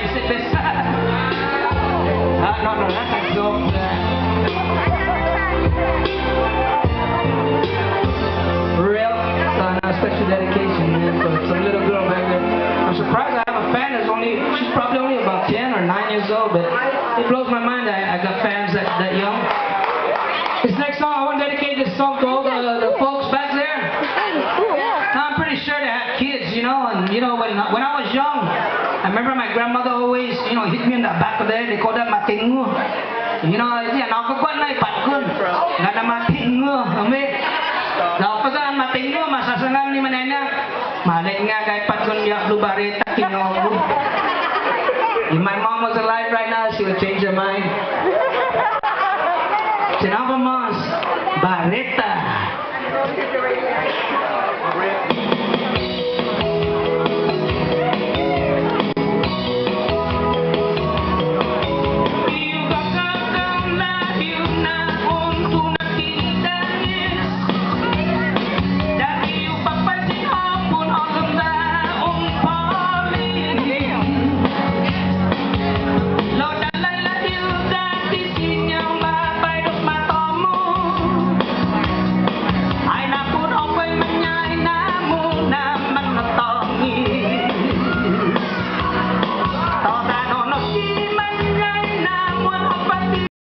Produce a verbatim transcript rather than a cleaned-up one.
said this. uh, no, no, that's a joke. Uh, real, so now special dedication, man, for some little girl back there. I'm surprised I have a fan that's only, she's probably only about ten or nine years old, but it blows my mind that I, I got fans that, that young. This next song, I want to dedicate this song to all the, the folks back there. Now, I'm pretty sure they have kids, you know, and you know, when, when I was young, I remember my grandmother always, you know, hit me in the back of the head. They called that matingu. You know, yan, ako ko na ipatgun. Nga na matingu. Umi. Napasan matingu, masasangan ni manena. Malay nga kay patgun niya blubareta kinobu. If my mom was alive right now, she would change her mind. Sinabamos, Barreta.